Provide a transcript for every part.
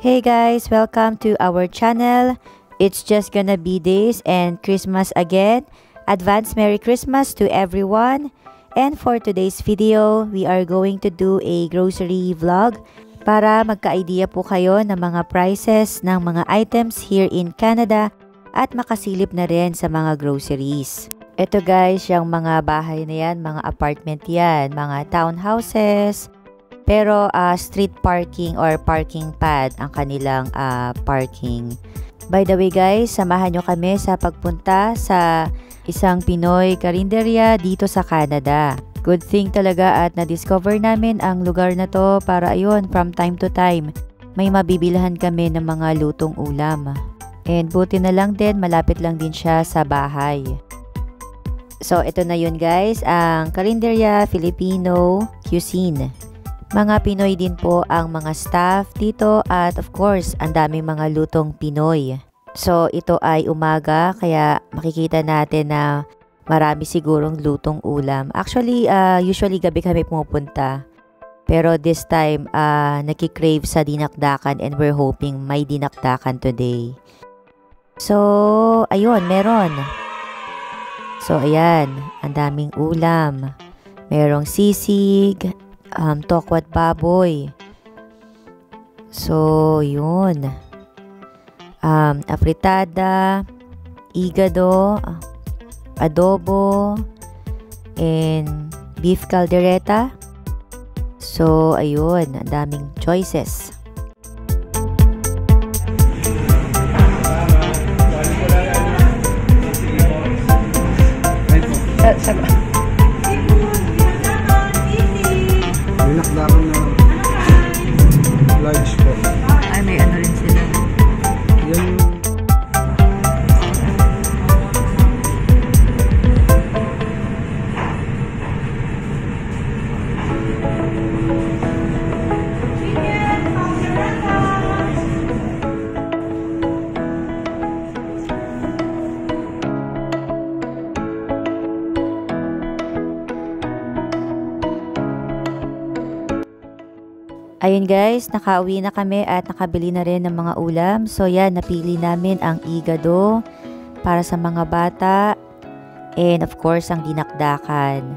Hey guys, welcome to our channel. It's just gonna be days and Christmas again. Advance Merry Christmas to everyone. And for today's video, we are going to do a grocery vlog para magka-idea po kayo ng mga prices ng mga items here in Canada at makasilip na rin sa mga groceries. Ito guys, yung mga bahay na yan, mga apartment yan, mga townhouses. Pero street parking or parking pad ang kanilang parking. By the way guys, samahan nyo kami sa pagpunta sa isang Pinoy karinderya dito sa Canada. Good thing talaga at na-discover namin ang lugar na to para ayun, from time to time, may mabibilhan kami ng mga lutong ulam. And buti na lang din, malapit lang din siya sa bahay. So ito na yun guys, ang Karinderya Filipino Cuisine. Mga Pinoy din po ang mga staff dito at of course, ang daming mga lutong Pinoy. So ito ay umaga kaya makikita natin na marami sigurong lutong ulam. Actually, usually gabi kami pumupunta. Pero this time, nakikrave sa dinakdakan and we're hoping may dinakdakan today. So, ayun, meron. So, ayan, ang daming ulam. Merong sisig, tokwat baboy. So, yun. Afritada, igado, adobo, and beef caldereta. So, ayun, ang daming choices. Dinakdakan na large po. Ay, may ano rin sila. Yan. Ayun guys, nakauwi na kami at nakabili na rin ng mga ulam. So yan, napili namin ang igado para sa mga bata. And of course, ang dinakdakan.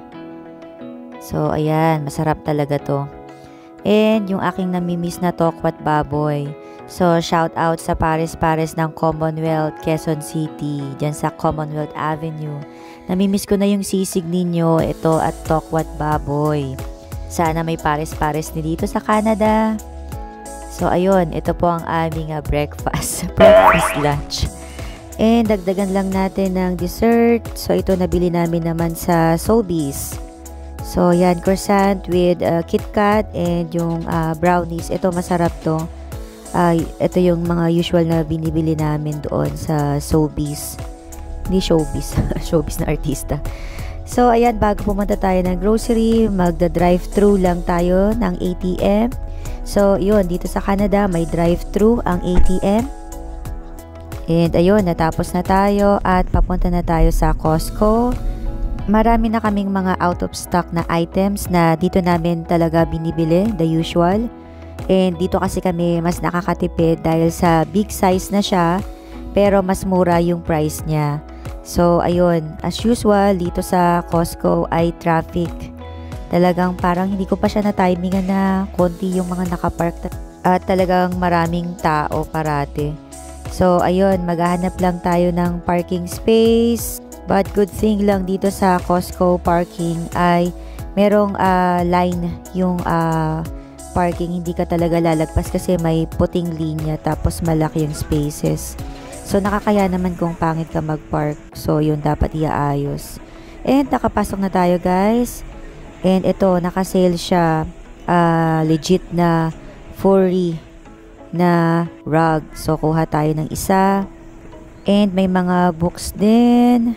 So ayan, masarap talaga to. And yung aking namimiss na tokwat baboy. So shout out sa pares-pares ng Commonwealth, Quezon City, dyan sa Commonwealth Avenue. Namimiss ko na yung sisig ninyo, ito at tokwat baboy. Sana may pares-pares ni dito sa Canada. So, ayun. Ito po ang aming breakfast. Breakfast lunch. And dagdagan lang natin ng dessert. So, ito nabili namin naman sa Sobeys. So, yan. Croissant with KitKat and yung brownies. Ito, masarap to. Ito yung mga usual na binibili namin doon sa Sobeys. Hindi showbiz. Showbiz na artista. So, ayan, bago pumunta tayo ng grocery, magda-drive-thru lang tayo ng ATM. So, yun, dito sa Canada, may drive-thru ang ATM. And, ayun, natapos na tayo at papunta na tayo sa Costco. Marami na kaming mga out-of-stock na items na dito namin talaga binibili, the usual. And, dito kasi kami mas nakakatipid dahil sa big size na siya, pero mas mura yung price niya. So, ayun, as usual, dito sa Costco ay traffic. Talagang parang hindi ko pa siya na-timingan na konti yung mga nakapark at talagang maraming tao parate. So, ayun, maghahanap lang tayo ng parking space. But good thing lang dito sa Costco parking ay merong line yung parking. Hindi ka talaga lalagpas kasi may puting linya tapos malaki yung spaces. So, nakakaya naman kung pangit ka mag-park. So, yun dapat iaayos. And, nakapasok na tayo, guys. And, ito, nakasale siya. Legit na furry na rug. So, kuha tayo ng isa. And, may mga books din.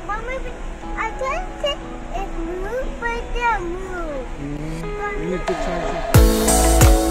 Mama, I can't say it's move, but they move. You need to charge it.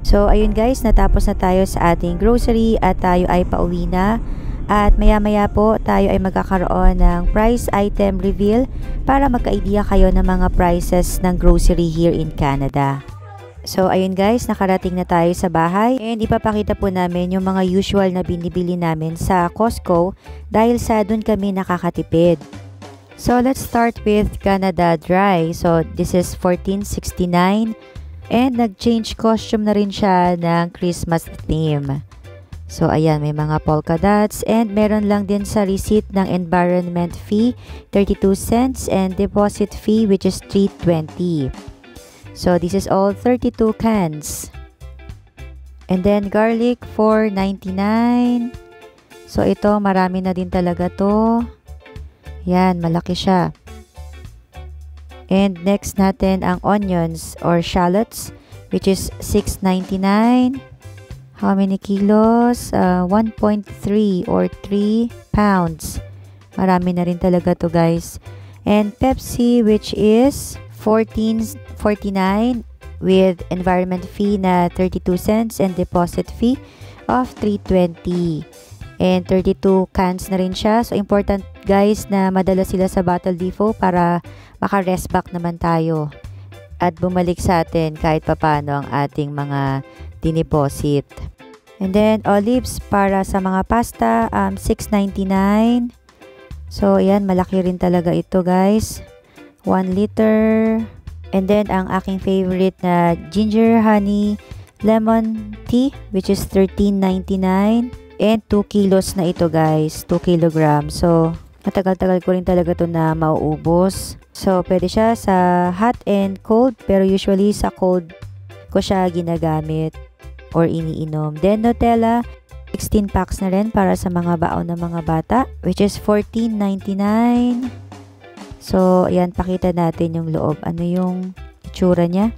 So, ayun guys, natapos na tayo sa ating grocery at tayo ay pauwi na. At maya-maya po, tayo ay magkakaroon ng price item reveal para magka-idea kayo ng mga prices ng grocery here in Canada. So, ayun guys, nakarating na tayo sa bahay and ipapakita po namin yung mga usual na binibili namin sa Costco dahil sa dun kami nakakatipid. So, let's start with Canada Dry. So, this is $14.69 and nag-change costume na rin siya ng Christmas theme. So, ayan, may mga polka dots and meron lang din sa receipt ng environment fee, 32 cents and deposit fee which is $3.20. So, this is all 32 cans. And then, garlic, $4.99. So, ito, marami na din talaga to. Yan, malaki siya. And next natin ang onions or shallots, which is $6.99. How many kilos? 1.3 or 3 pounds. Marami na rin talaga to guys. And Pepsi, which is $14.49 with environment fee na 32 cents and deposit fee of $3.20. And 32 cans na rin siya. So, important guys na madala sila sa Bottle Depot para maka-rest back naman tayo. At bumalik sa atin kahit papano ang ating mga dineposit. And then, olives para sa mga pasta, $6.99. So, ayan, malaki rin talaga ito guys. 1 liter. And then, ang aking favorite na ginger honey lemon tea, which is $13.99. And 2 kilos na ito guys. 2 kilograms. So, matagal-tagal ko rin talaga ito na mauubos. So, pwede siya sa hot and cold. Pero usually sa cold ko siya ginagamit or iniinom. Then, Nutella, 16 packs na rin para sa mga baon ng mga bata, which is $14.99. So, ayan, pakita natin yung loob. Ano yung itsura niya?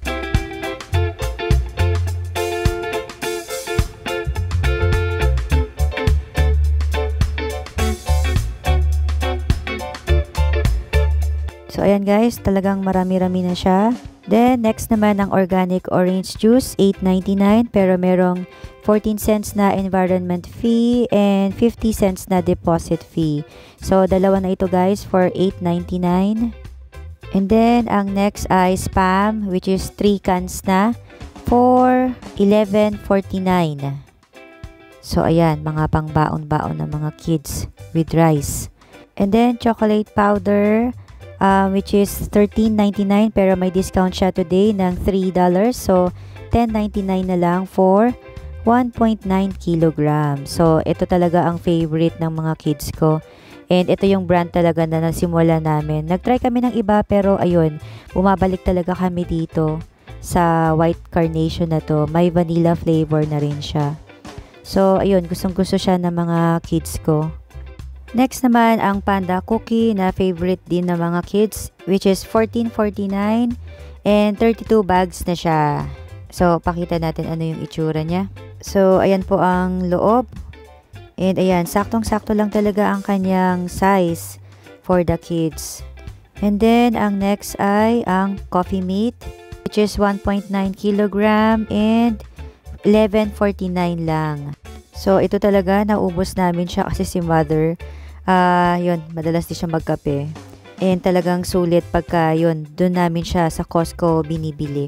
So, ayan guys, talagang marami-rami na siya. Then, next naman ang organic orange juice, $8.99. Pero merong 14 cents na environment fee and 50 cents na deposit fee. So, dalawa na ito guys for $8.99. And then, ang next ay Spam, which is 3 cans na for $11.49. So, ayan, mga pangbaon-baon ng mga kids with rice. And then, chocolate powder, which is $13.99 pero may discount siya today ng $3. So, $10.99 na lang for 1.9 kilograms. So, ito talaga ang favorite ng mga kids ko. And ito yung brand talaga na nasimula namin. Nag-try kami ng iba pero ayun, bumabalik talaga kami dito sa white carnation na to. May vanilla flavor na rin siya. So, ayun, gustong-gusto siya ng mga kids ko. Next naman, ang Panda Cookie na favorite din ng mga kids, which is $14.49 and 32 bags na siya. So, pakita natin ano yung itsura niya. So, ayan po ang loob. And ayan, saktong-sakto lang talaga ang kanyang size for the kids. And then, ang next ay ang coffee meat, which is 1.9 kilogram and $11.49 lang. So, ito talaga, naubos namin siya kasi si mother, yun, madalas din siya magkape. And talagang sulit pagka yun, dun namin siya sa Costco binibili.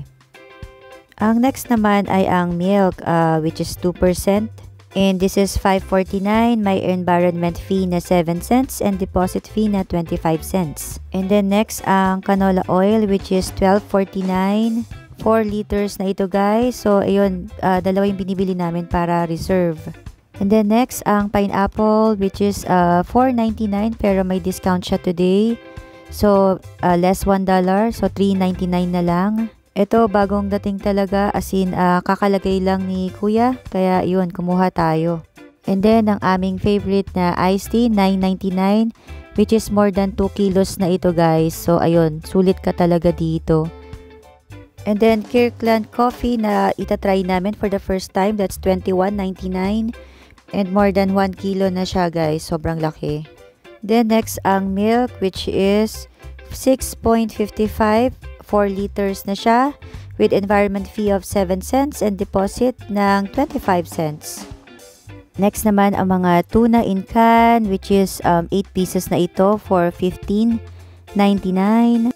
Ang next naman ay ang milk, which is 2%. And this is $5.49. May environment fee na 7 cents and deposit fee na 25 cents. And then next, ang canola oil, which is $12.49. 4 liters na ito guys. So, ayun, dalawa yung binibili namin para reserve. And then next, ang pineapple, which is $4.99 pero may discount siya today. So, less $1. So, $3.99 na lang. Ito, bagong dating talaga, as in, kakalagay lang ni kuya. Kaya, yun, kumuha tayo. And then, ang aming favorite na iced tea, $9.99, which is more than 2 kilos na ito, guys. So, ayun, sulit ka talaga dito. And then, Kirkland coffee na itatry namin for the first time. That's $21.99. And more than 1 kilo na siya, guys. Sobrang laki. Then, next, ang milk, which is $6.55. 4 liters na siya with environment fee of 7 cents and deposit ng 25 cents. Next naman ang mga tuna in can, which is 8 pieces na ito for $15.99.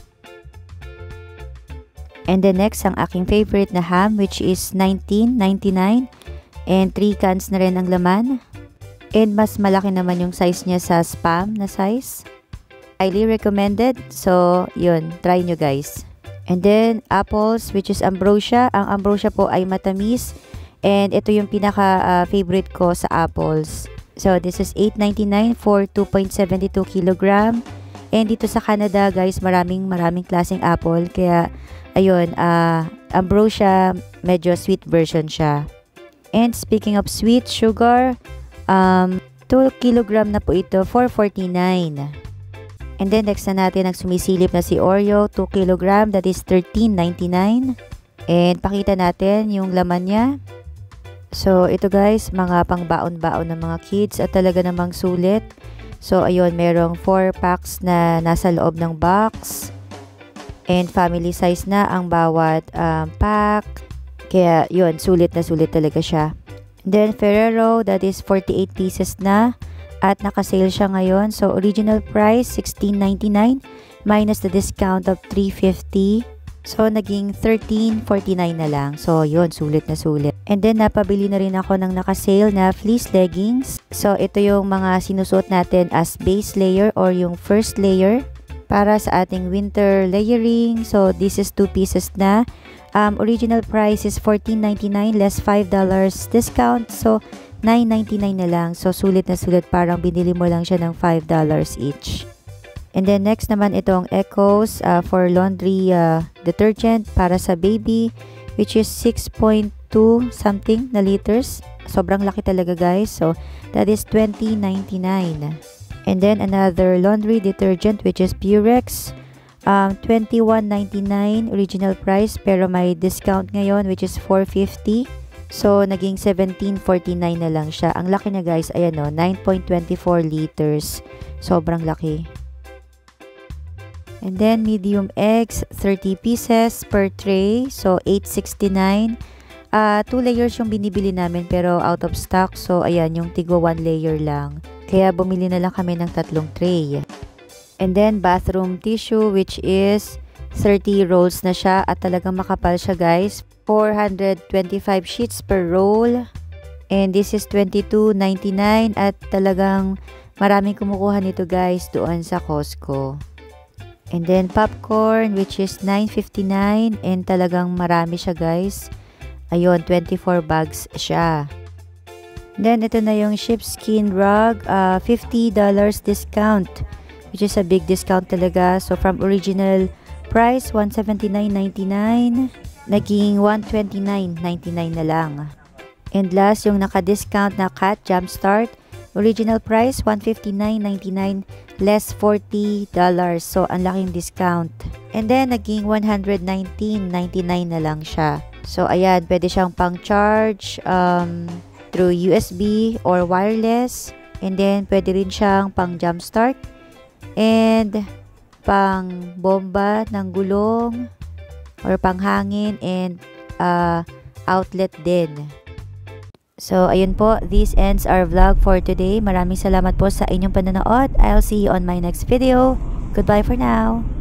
And then next, ang aking favorite na ham, which is $19.99. And 3 cans na rin ang laman. And mas malaki naman yung size niya sa Spam na size. Highly recommended. So, yun. Try nyo guys. And then, apples, which is ambrosia. Ang ambrosia po ay matamis. And ito yung pinaka-favorite ko sa apples. So, this is $8.99 for 2.72 kilogram. And dito sa Canada, guys, maraming klaseng apple. Kaya, ayun, ambrosia, medyo sweet version siya. And speaking of sweet sugar, 2 kilogram na po ito for $49. And then, next na natin ang sumisilip na si Oreo, 2 kilogram, that is $13.99. And pakita natin yung laman niya. So, ito guys, mga pangbaon-baon ng mga kids at talaga namang sulit. So, ayun, merong 4 packs na nasa loob ng box. And family size na ang bawat pack. Kaya, yun, sulit na sulit talaga siya. And then, Ferrero, that is 48 pieces na. At naka-sale siya ngayon. So, original price, $16.99 minus the discount of $3.50. So, naging $13.49 na lang. So, yun, sulit na sulit. And then, napabili na rin ako ng naka-sale na fleece leggings. So, ito yung mga sinusuot natin as base layer or yung first layer para sa ating winter layering. So, this is 2 pieces na. Original price is $14.99 less $5 discount. So, $9.99 na lang. So, sulit na sulit. Parang binili mo lang siya ng $5 each. And then, next naman itong Echoes for laundry detergent para sa baby, which is 6.2 something na liters. Sobrang laki talaga, guys. So, that is $20.99. And then, another laundry detergent, which is Purex. $21.99 original price, pero may discount ngayon, which is $4.50. So, naging $17.49 na lang siya. Ang laki na, guys. Ayan o, 9.24 liters. Sobrang laki. And then, medium eggs, 30 pieces per tray. So, $8.69. 2 layers yung binibili namin pero out of stock. So, ayan, yung tigwa 1 layer lang. Kaya, bumili na lang kami ng 3 tray. And then, bathroom tissue, which is 30 rolls na siya. At talagang makapal siya, guys. 425 sheets per roll. And this is $22.99. At talagang maraming kumukuha nito, guys, doon sa Costco. And then, popcorn, which is $9.59. And talagang marami siya, guys. Ayun, 24 bags siya. Then, ito na yung sheepskin rug. $50 discount. Which is a big discount talaga. So, from original price, $179.99. Naging $129.99 na lang. And last, yung naka-discount na Cat Jumpstart. Original price, $159.99 less $40. So, ang laking discount. And then, naging $119.99 na lang siya. So, ayan, pwede siyang pang-charge through USB or wireless. And then, pwede rin siyang pang-jumpstart. And, pang-bomba ng gulong or panghangin and outlet din. So, ayun po. This ends our vlog for today. Maraming salamat po sa inyong panonood. I'll see you on my next video. Goodbye for now.